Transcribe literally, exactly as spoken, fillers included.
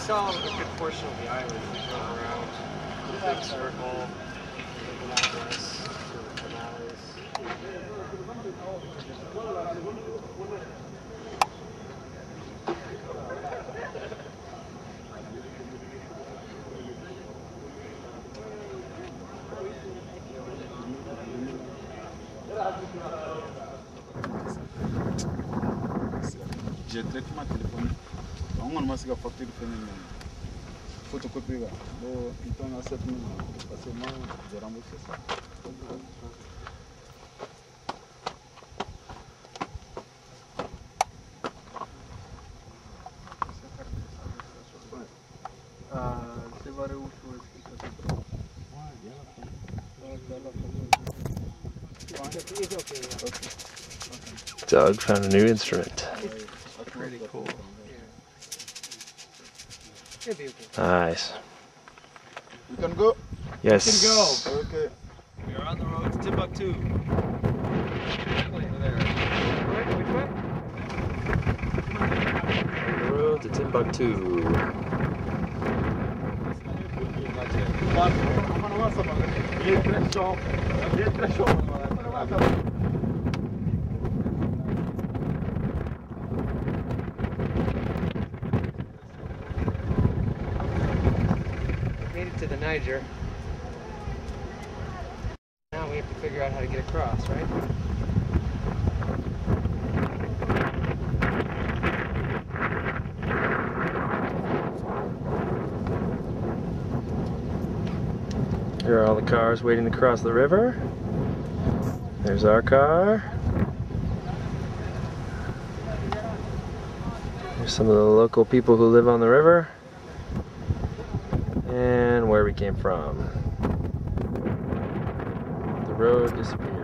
saw a good portion of the island. We drove around the big circle, the bananas, the bananas. J'ai directement téléphone. On m'a dit que la facture est photocopie. Bon, il t'en a sept mille. Parce que moi, j'ai remboursé ça. C'est vrai où Doug found a new instrument. Pretty cool. Nice. You can go? Yes. You can go. Okay. We are on the road to Timbuktu. The road to Timbuktu. Made it to the Niger. Now we have to figure out how to get across, right? Here are all the cars waiting to cross the river. There's our car. There's some of the local people who live on the river. And where we came from. The road disappeared.